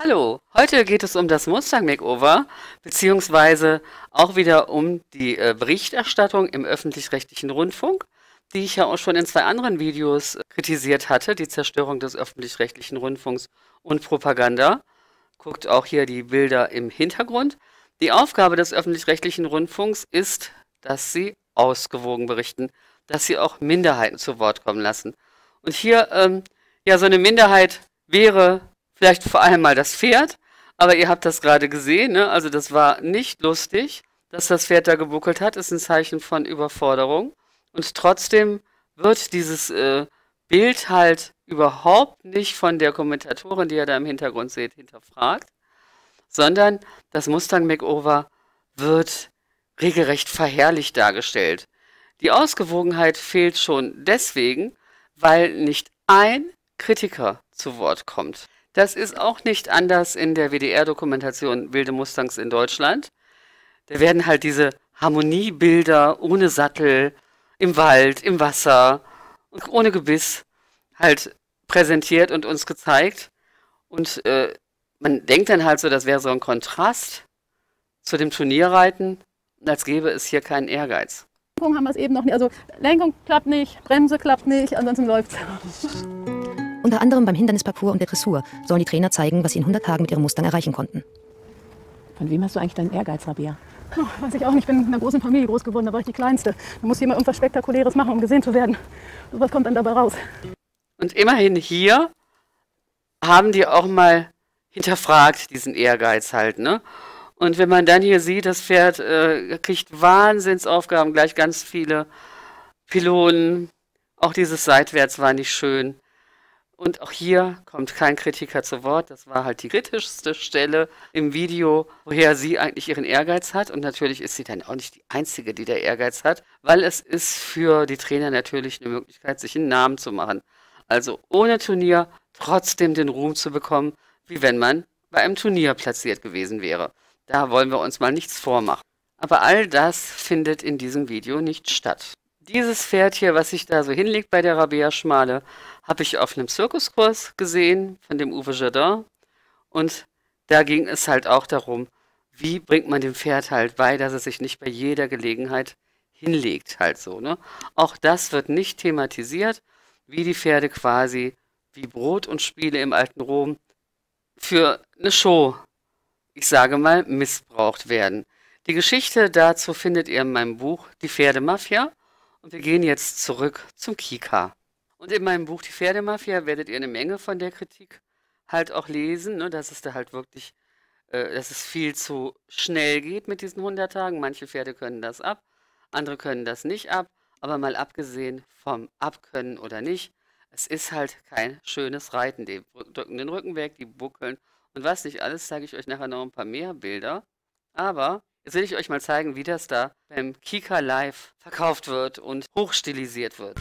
Hallo, heute geht es um das Mustang Makeover, beziehungsweise auch wieder um die Berichterstattung im öffentlich-rechtlichen Rundfunk, die ich ja auch schon in zwei anderen Videos kritisiert hatte, die Zerstörung des öffentlich-rechtlichen Rundfunks und Propaganda. Guckt auch hier die Bilder im Hintergrund. Die Aufgabe des öffentlich-rechtlichen Rundfunks ist, dass sie ausgewogen berichten, dass sie auch Minderheiten zu Wort kommen lassen. Und hier, ja, so eine Minderheit wäre vielleicht vor allem mal das Pferd, aber ihr habt das gerade gesehen, ne? Also das war nicht lustig, dass das Pferd da gebuckelt hat, ist ein Zeichen von Überforderung. Und trotzdem wird dieses Bild halt überhaupt nicht von der Kommentatorin, die ihr da im Hintergrund seht, hinterfragt, sondern das Mustang Makeover wird regelrecht verherrlicht dargestellt. Die Ausgewogenheit fehlt schon deswegen, weil nicht ein Kritiker zu Wort kommt. Das ist auch nicht anders in der WDR-Dokumentation Wilde Mustangs in Deutschland. Da werden halt diese Harmoniebilder ohne Sattel, im Wald, im Wasser und ohne Gebiss halt präsentiert und uns gezeigt. Und man denkt dann halt so, das wäre so ein Kontrast zu dem Turnierreiten, als gäbe es hier keinen Ehrgeiz. Haben wir es eben noch nicht. Also Lenkung klappt nicht, Bremse klappt nicht, ansonsten läuft es. Unter anderem beim Hindernisparcours und der Dressur sollen die Trainer zeigen, was sie in 100 Tagen mit ihrem Mustang erreichen konnten. Von wem hast du eigentlich deinen Ehrgeiz, Rabea? Weiß ich auch nicht, ich bin in einer großen Familie groß geworden, da war ich die Kleinste. Da muss jemand irgendwas Spektakuläres machen, um gesehen zu werden. Und was kommt dann dabei raus? Und immerhin hier haben die auch mal hinterfragt, diesen Ehrgeiz halt, ne? Und wenn man dann hier sieht, das Pferd kriegt Wahnsinnsaufgaben, gleich ganz viele Pylonen. Auch dieses Seitwärts war nicht schön. Und auch hier kommt kein Kritiker zu Wort. Das war halt die kritischste Stelle im Video, woher sie eigentlich ihren Ehrgeiz hat. Und natürlich ist sie dann auch nicht die Einzige, die der Ehrgeiz hat, weil es ist für die Trainer natürlich eine Möglichkeit, sich einen Namen zu machen. Also ohne Turnier trotzdem den Ruhm zu bekommen, wie wenn man bei einem Turnier platziert gewesen wäre. Da wollen wir uns mal nichts vormachen. Aber all das findet in diesem Video nicht statt. Dieses Pferd hier, was sich da so hinlegt bei der Rabea-Schmale, habe ich auf einem Zirkuskurs gesehen von dem Uwe Jardin. Und da ging es halt auch darum, wie bringt man dem Pferd halt bei, dass es sich nicht bei jeder Gelegenheit hinlegt, halt so, ne? Auch das wird nicht thematisiert, wie die Pferde quasi wie Brot und Spiele im alten Rom für eine Show, ich sage mal, missbraucht werden. Die Geschichte dazu findet ihr in meinem Buch Die Pferdemafia. Und wir gehen jetzt zurück zum Kika. Und in meinem Buch Die Pferdemafia werdet ihr eine Menge von der Kritik halt auch lesen, ne, dass es da halt wirklich, dass es viel zu schnell geht mit diesen 100 Tagen. Manche Pferde können das ab, andere können das nicht ab. Aber mal abgesehen vom Abkönnen oder nicht, es ist halt kein schönes Reiten. Die drücken den Rücken weg, die buckeln und was nicht alles, zeige ich euch nachher noch ein paar mehr Bilder. Aber jetzt will ich euch mal zeigen, wie das da beim Kika Live verkauft wird und hochstilisiert wird.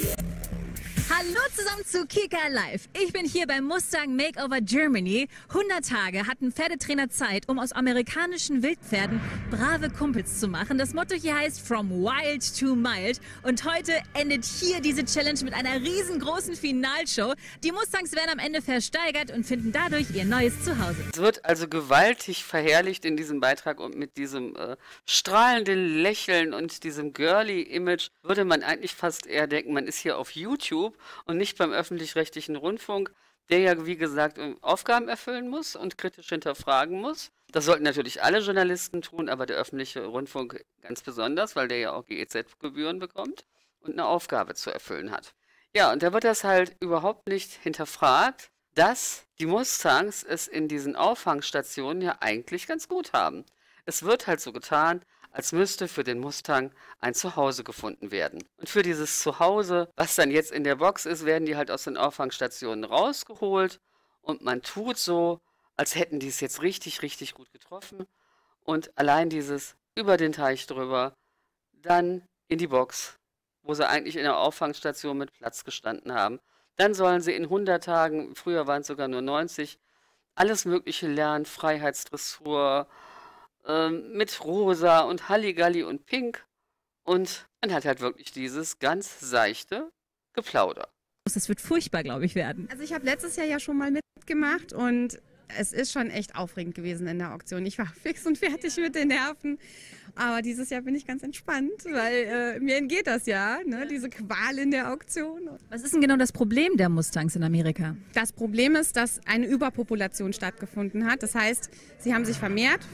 Hallo zusammen zu Kika Live. Ich bin hier beim Mustang Makeover Germany. 100 Tage hatten Pferdetrainer Zeit, um aus amerikanischen Wildpferden brave Kumpels zu machen. Das Motto hier heißt From Wild to Mild. Und heute endet hier diese Challenge mit einer riesengroßen Finalshow. Die Mustangs werden am Ende versteigert und finden dadurch ihr neues Zuhause. Es wird also gewaltig verherrlicht in diesem Beitrag und mit diesem strahlenden Lächeln und diesem Girly-Image würde man eigentlich fast eher denken, man ist hier auf YouTube und nicht beim öffentlich-rechtlichen Rundfunk, der ja, wie gesagt, Aufgaben erfüllen muss und kritisch hinterfragen muss. Das sollten natürlich alle Journalisten tun, aber der öffentliche Rundfunk ganz besonders, weil der ja auch GEZ-Gebühren bekommt und eine Aufgabe zu erfüllen hat. Ja, und da wird das halt überhaupt nicht hinterfragt, dass die Mustangs es in diesen Auffangstationen ja eigentlich ganz gut haben. Es wird halt so getan, als müsste für den Mustang ein Zuhause gefunden werden. Und für dieses Zuhause, was dann jetzt in der Box ist, werden die halt aus den Auffangstationen rausgeholt und man tut so, als hätten die es jetzt richtig, richtig gut getroffen. Und allein dieses über den Teich drüber, dann in die Box, wo sie eigentlich in der Auffangstation mit Platz gestanden haben. Dann sollen sie in 100 Tagen, früher waren es sogar nur 90, alles Mögliche lernen, Freiheitsdressur, mit Rosa und Halligalli und Pink. Und man hat halt wirklich dieses ganz seichte Geplauder. Das wird furchtbar, glaube ich, werden. Also ich habe letztes Jahr ja schon mal mitgemacht und Es ist schon echt aufregend gewesen in der Auktion. Ich war fix und fertig mit den Nerven. Aber dieses Jahr bin ich ganz entspannt, weil mir entgeht das ja, ne? Diese Qual in der Auktion. Was ist denn genau das Problem der Mustangs in Amerika? Das Problem ist, dass eine Überpopulation stattgefunden hat. Das heißt, sie haben sich vermehrt.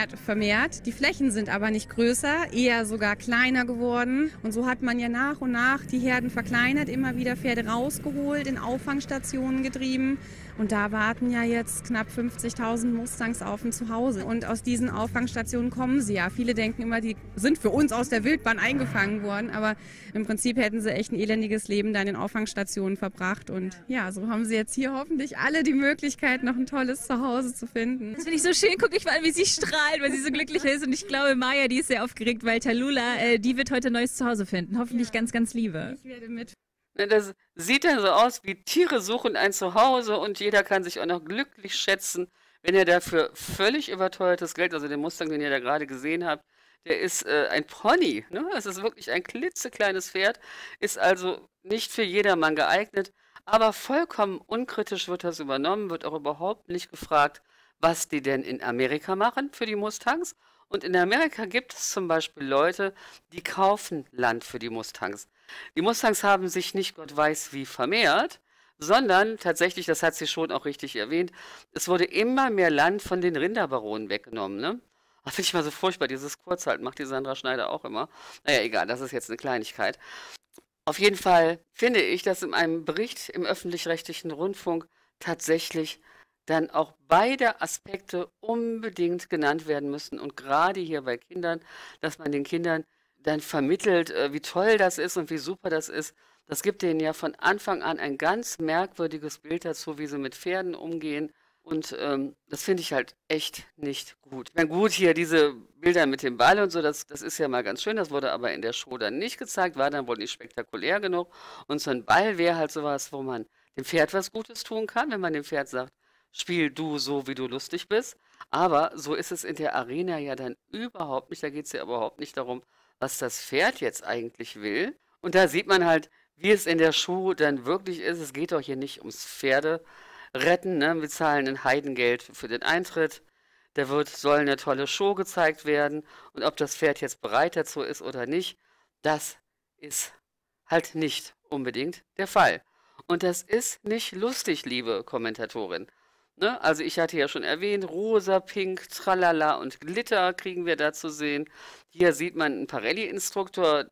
Die Flächen sind aber nicht größer, eher sogar kleiner geworden. Und so hat man ja nach und nach die Herden verkleinert, immer wieder Pferde rausgeholt, in Auffangstationen getrieben. Und da warten ja jetzt knapp 50.000 Mustangs auf ein Zuhause. Und aus diesen Auffangstationen kommen sie ja. Viele denken immer, die sind für uns aus der Wildbahn eingefangen worden. Aber im Prinzip hätten sie echt ein elendiges Leben da in den Auffangstationen verbracht. Und ja, so haben sie jetzt hier hoffentlich alle die Möglichkeit, noch ein tolles Zuhause zu finden. Das finde ich so schön. Guck ich mal an, wie sie strahlt, weil sie so glücklich ist. Und ich glaube, Maya, die ist sehr aufgeregt, weil Tallulah, die wird heute ein neues Zuhause finden. Hoffentlich ganz, ganz liebe. Ich werde mit. Das sieht dann so aus wie Tiere suchen ein Zuhause und jeder kann sich auch noch glücklich schätzen, wenn er dafür völlig überteuertes Geld, also den Mustang, den ihr da gerade gesehen habt, der ist ein Pony, ne? Das ist wirklich ein klitzekleines Pferd, ist also nicht für jedermann geeignet, aber vollkommen unkritisch wird das übernommen, wird auch überhaupt nicht gefragt, was die denn in Amerika machen für die Mustangs. Und in Amerika gibt es zum Beispiel Leute, die kaufen Land für die Mustangs. Die Mustangs haben sich nicht Gott weiß wie vermehrt, sondern tatsächlich, das hat sie schon auch richtig erwähnt, es wurde immer mehr Land von den Rinderbaronen weggenommen. Ne? Das finde ich mal so furchtbar, dieses Kurzhalten macht die Sandra Schneider auch immer. Naja, egal, das ist jetzt eine Kleinigkeit. Auf jeden Fall finde ich, dass in einem Bericht im öffentlich-rechtlichen Rundfunk tatsächlich dann auch beide Aspekte unbedingt genannt werden müssen. Und gerade hier bei Kindern, dass man den Kindern dann vermittelt, wie toll das ist und wie super das ist. Das gibt denen ja von Anfang an ein ganz merkwürdiges Bild dazu, wie sie mit Pferden umgehen. Und das finde ich halt echt nicht gut. Ich meine, gut, hier diese Bilder mit dem Ball und so, das ist ja mal ganz schön. Das wurde aber in der Show dann nicht gezeigt, war dann wohl nicht spektakulär genug. Und so ein Ball wäre halt sowas, wo man dem Pferd was Gutes tun kann, wenn man dem Pferd sagt, spiel du so, wie du lustig bist. Aber so ist es in der Arena ja dann überhaupt nicht. Da geht es ja überhaupt nicht darum, was das Pferd jetzt eigentlich will. Und da sieht man halt, wie es in der Show dann wirklich ist. Es geht doch hier nicht ums Pferderetten, ne? Wir zahlen ein Heidengeld für den Eintritt. Soll eine tolle Show gezeigt werden. Und ob das Pferd jetzt bereit dazu ist oder nicht, das ist halt nicht unbedingt der Fall. Und das ist nicht lustig, liebe Kommentatorin. Ne? Also ich hatte ja schon erwähnt, rosa, pink, tralala und Glitter kriegen wir da zu sehen. Hier sieht man einen Parelli-Instruktor.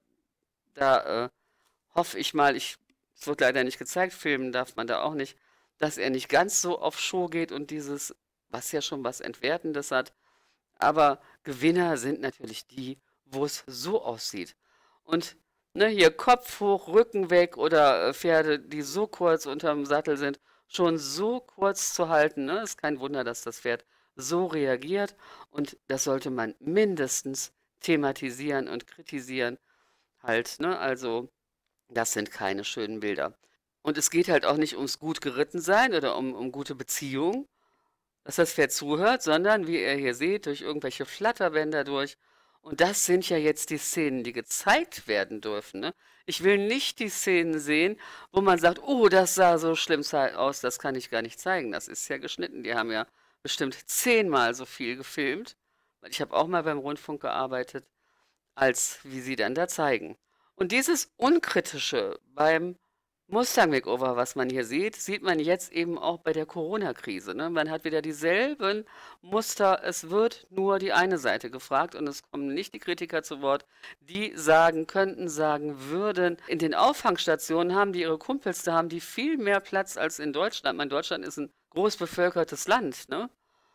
Da hoffe ich mal, es wird leider nicht gezeigt, filmen darf man da auch nicht, dass er nicht ganz so auf Show geht und dieses, was ja schon was Entwertendes hat. Aber Gewinner sind natürlich die, wo es so aussieht. Und ne, hier Kopf hoch, Rücken weg oder Pferde, die so kurz unterm Sattel sind, schon so kurz zu halten. Ne? Ist kein Wunder, dass das Pferd so reagiert. Und das sollte man mindestens thematisieren und kritisieren. Halt, ne? Also, das sind keine schönen Bilder. Und es geht halt auch nicht ums gut geritten sein oder um gute Beziehung, dass das Pferd zuhört, sondern, wie ihr hier seht, durch irgendwelche Flatterbänder durch. Und das sind ja jetzt die Szenen, die gezeigt werden dürfen. Ne? Ich will nicht die Szenen sehen, wo man sagt, oh, das sah so schlimm aus, das kann ich gar nicht zeigen. Das ist ja geschnitten. Die haben ja bestimmt 10-mal so viel gefilmt. Weil ich habe auch mal beim Rundfunk gearbeitet, als wie sie dann da zeigen. Und dieses Unkritische beim Mustang Makeover, was man hier sieht, sieht man jetzt eben auch bei der Corona-Krise. Ne? Man hat wieder dieselben Muster. Es wird nur die eine Seite gefragt und es kommen nicht die Kritiker zu Wort, die sagen könnten, sagen würden. In den Auffangstationen haben die ihre Kumpels, da haben die viel mehr Platz als in Deutschland. Mein Deutschland ist ein groß bevölkertes Land. Ne?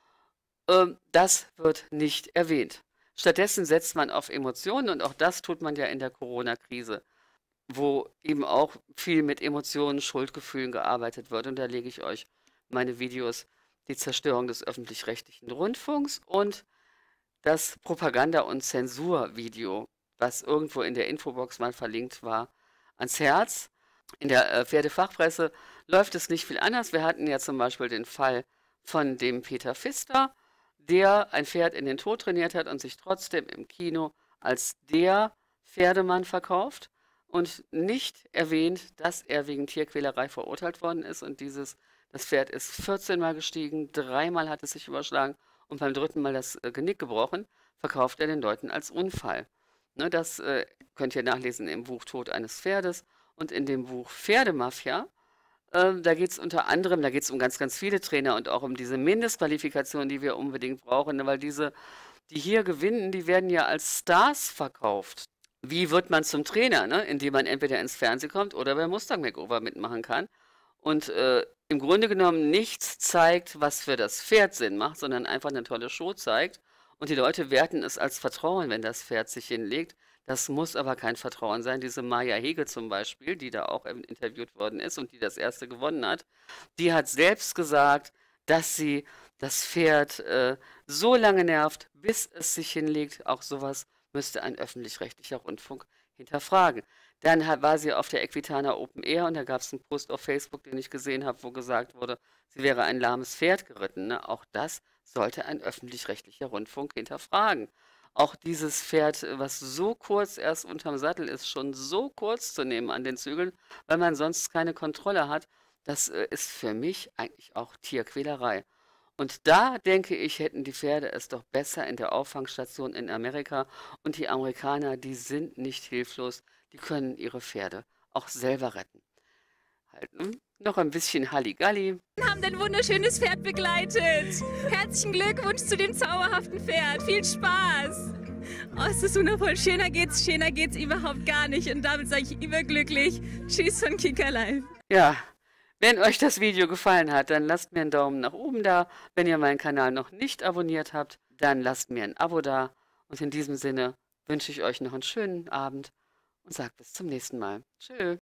Das wird nicht erwähnt. Stattdessen setzt man auf Emotionen und auch das tut man ja in der Corona-Krise, wo eben auch viel mit Emotionen, Schuldgefühlen gearbeitet wird. Und da lege ich euch meine Videos, die Zerstörung des öffentlich-rechtlichen Rundfunks und das Propaganda- und Zensurvideo, was irgendwo in der Infobox mal verlinkt war, ans Herz. In der Pferdefachpresse läuft es nicht viel anders. Wir hatten ja zum Beispiel den Fall von dem Peter Pfister, der ein Pferd in den Tod trainiert hat und sich trotzdem im Kino als der Pferdemann verkauft und nicht erwähnt, dass er wegen Tierquälerei verurteilt worden ist und dieses Das Pferd ist 14 Mal gestiegen, 3-mal hat es sich überschlagen und beim 3. Mal das Genick gebrochen, verkauft er den Leuten als Unfall. Ne, das könnt ihr nachlesen im Buch Tod eines Pferdes und in dem Buch Pferdemafia. Da geht es unter anderem, da geht es um ganz, ganz viele Trainer und auch um diese Mindestqualifikation, die wir unbedingt brauchen, ne, weil diese, die hier gewinnen, die werden ja als Stars verkauft. Wie wird man zum Trainer, ne? Indem man entweder ins Fernsehen kommt oder bei Mustang Makeover mitmachen kann. Und im Grunde genommen nichts zeigt, was für das Pferd Sinn macht, sondern einfach eine tolle Show zeigt. Und die Leute werten es als Vertrauen, wenn das Pferd sich hinlegt. Das muss aber kein Vertrauen sein. Diese Maja Hege zum Beispiel, die da auch interviewt worden ist und die das erste gewonnen hat, die hat selbst gesagt, dass sie das Pferd so lange nervt, bis es sich hinlegt. Auch sowas müsste ein öffentlich-rechtlicher Rundfunk hinterfragen. Dann war sie auf der Equitana Open Air und da gab es einen Post auf Facebook, den ich gesehen habe, wo gesagt wurde, sie wäre ein lahmes Pferd geritten. Ne? Auch das sollte ein öffentlich-rechtlicher Rundfunk hinterfragen. Auch dieses Pferd, was so kurz erst unterm Sattel ist, schon so kurz zu nehmen an den Zügeln, weil man sonst keine Kontrolle hat, das ist für mich eigentlich auch Tierquälerei. Und da, denke ich, hätten die Pferde es doch besser in der Auffangstation in Amerika. Und die Amerikaner, die sind nicht hilflos, die können ihre Pferde auch selber retten. Halt, noch ein bisschen Halligalli. Wir haben dein wunderschönes Pferd begleitet. Herzlichen Glückwunsch zu dem zauberhaften Pferd. Viel Spaß. Oh, es ist wundervoll. Schöner geht's überhaupt gar nicht. Und damit sage ich überglücklich. Tschüss von Kika Live. Ja, wenn euch das Video gefallen hat, dann lasst mir einen Daumen nach oben da. Wenn ihr meinen Kanal noch nicht abonniert habt, dann lasst mir ein Abo da. Und in diesem Sinne wünsche ich euch noch einen schönen Abend und sage bis zum nächsten Mal. Tschö.